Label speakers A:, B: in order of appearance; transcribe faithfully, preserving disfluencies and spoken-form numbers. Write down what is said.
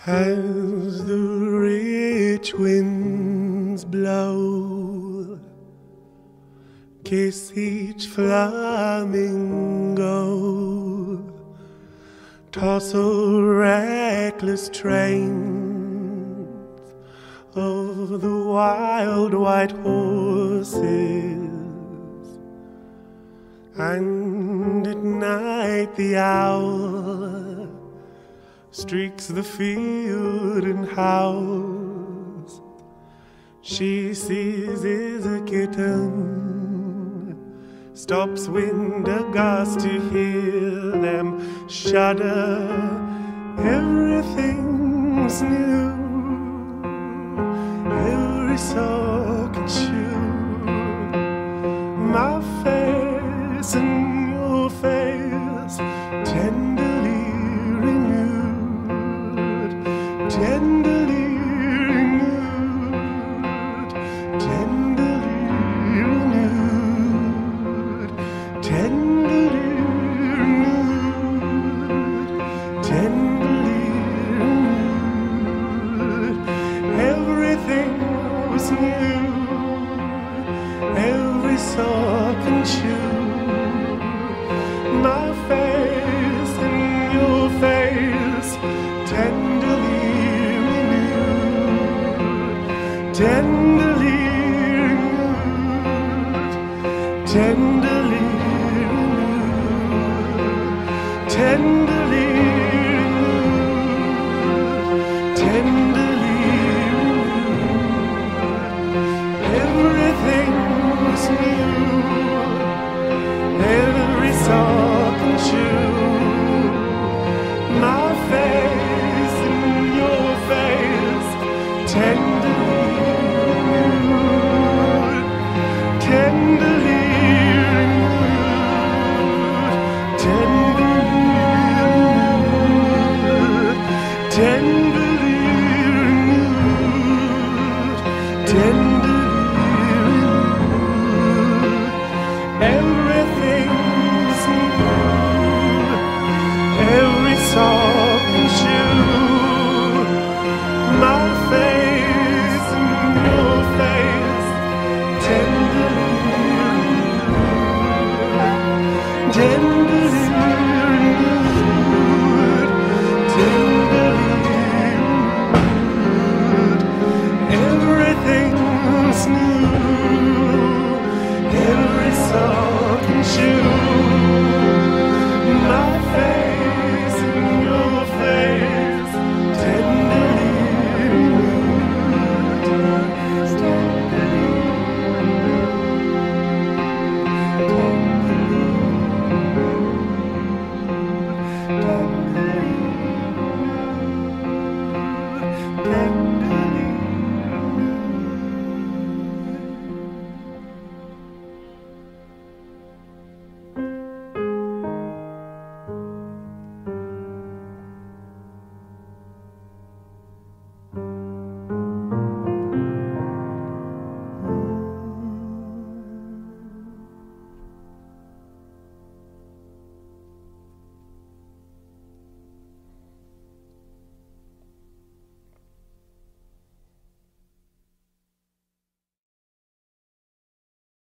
A: As the rich winds blow, kiss each flamingo, toss a reckless train of the wild white horses, and at night the owl streaks the field and howls. She seizes a kitten, stops wind aghast to hear them shudder. Everything's new, every soul can chew. My face and your face, tenderly renewed, tenderly renewed, tenderly renewed, tenderly renewed, tenderly renewed. Everything was new, every soul can chew. My face and your face, tenderly renewed, tenderly renewed, tenderly renewed, tenderly renewed, tenderly renewed. Everything was new, every soul can chew. My face and your face, tenderly renewed, tenderly renewed, tenderly renewed, tenderly renewed, tenderly renewed. Everything's new, every soul can chew. My face and your face, tenderly renewed, tenderly renewed, tenderly renewed. Everything's new, every soul can chew.